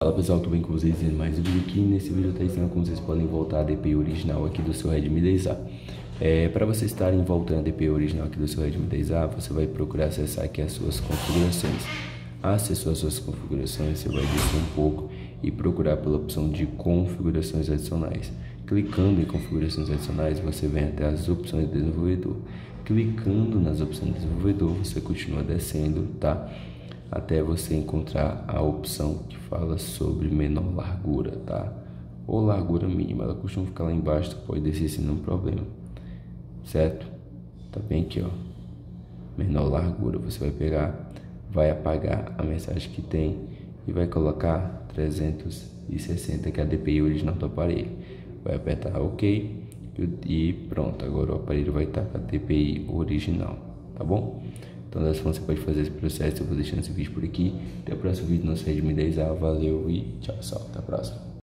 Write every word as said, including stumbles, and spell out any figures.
Fala pessoal, tudo bem com vocês? Mais um vídeo aqui. Nesse vídeo eu estou ensinando como vocês podem voltar a D P I original aqui do seu Redmi dez A. É, para vocês estarem voltando a D P I original aqui do seu Redmi dez A, você vai procurar acessar aqui as suas configurações. Acessou as suas configurações, você vai descer um pouco e procurar pela opção de configurações adicionais. Clicando em configurações adicionais, você vem até as opções de desenvolvedor. Clicando nas opções de desenvolvedor, você continua descendo, tá? Até você encontrar a opção que fala sobre menor largura, tá? Ou largura mínima, ela costuma ficar lá embaixo, tu pode descer sem nenhum problema, certo? Tá bem aqui, ó, menor largura, você vai pegar, vai apagar a mensagem que tem e vai colocar trezentos e sessenta, que é a D P I original do aparelho. Vai apertar OK e pronto, agora o aparelho vai estar com a D P I original, tá bom? Então dessa forma você pode fazer esse processo. Eu vou deixando esse vídeo por aqui. Até o próximo vídeo do nosso Redmi dez A. Valeu e tchau, pessoal. Até a próxima.